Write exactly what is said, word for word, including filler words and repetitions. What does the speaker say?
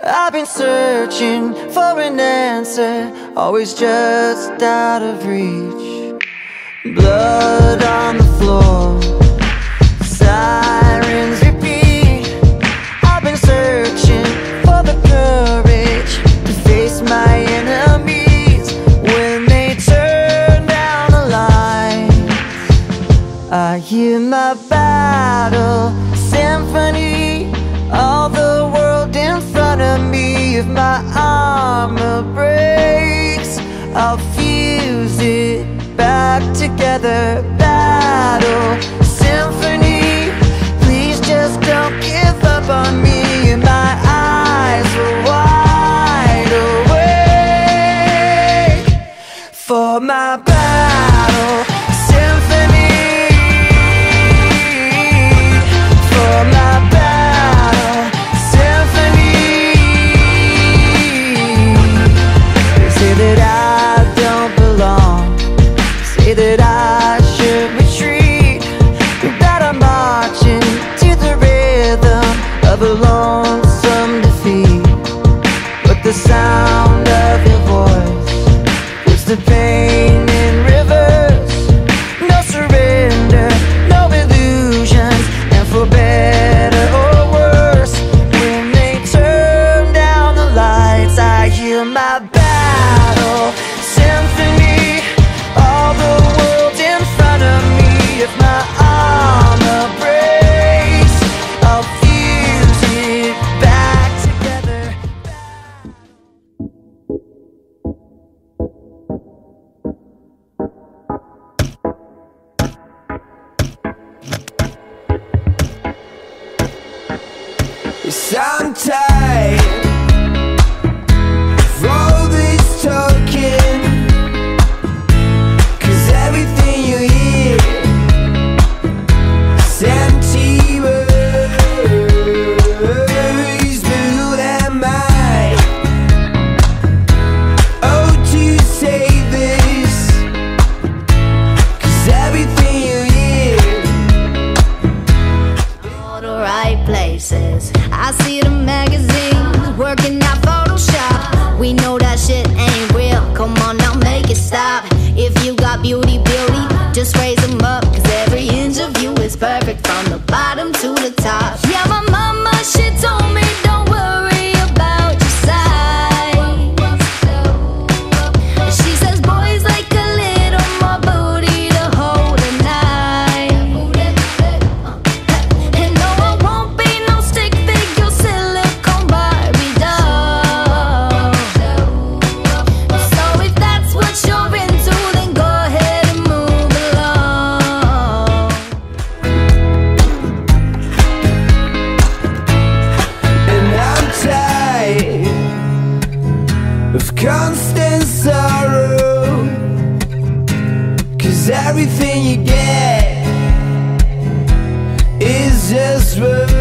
I've been searching for an answer, always just out of reach. Blood on the floor, sirens repeat. I've been searching for the courage to face my enemies when they turn down the lights. I hear my battle symphony, all the world in front of me. If my armor breaks, I'll fuse it back together. Battle symphony, please just don't give up on me. And my eyes are wide awake for my battle symphony, for my battle symphony. They say that I don't belong, say that I should retreat, that I'm marching to the rhythm of a lonesome defeat. But the sound of your voice puts the pain in reverse. No surrender, no illusions, and for better or worse, when they turn down the lights, I hear my battle symphony, all the world in front of me. If my armor breaks, I'll fuse it back together. Yes, I'm tired of all this talking, 'cause everything you hear is empty words, blue and mine. Oh, to say this, 'cause everything you hear, All the right places. I see the magazines working out Photoshop. We know that shit ain't real. Come on now, make it stop. If you got beauty, beauty, just raise them up, 'cause every inch of you is perfect from the bottom to the top. Yeah, my mama, she told me don't worry about your size. She says boys like a little more booty to hold at night. And no, I won't be no stick figure silicone Barbie doll. So if that's what you're into, then go ahead and move along. and I'm tired of constant sorrow, 'cause everything you get is just words.